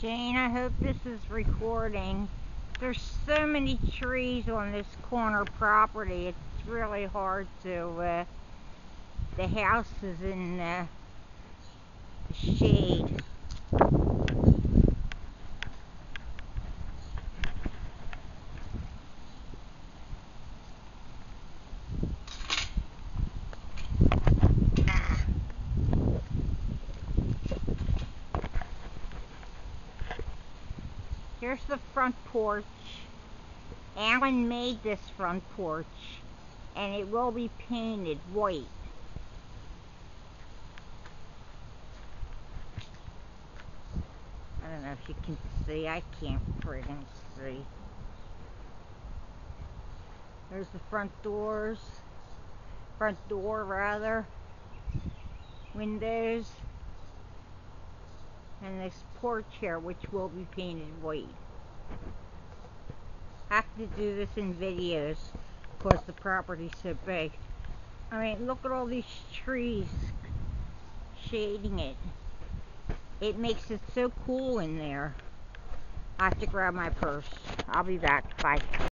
Jane, I hope this is recording. There's so many trees on this corner property. It's really hard to, the house is in the shade. Here's the front porch. Alain made this front porch, and it will be painted white. I don't know if you can see. I can't friggin' see. There's the front door rather. Windows. And this porch here, which will be painted white. I have to do this in videos because the property's so big. I mean, look at all these trees shading it. It makes it so cool in there. I have to grab my purse. I'll be back. Bye.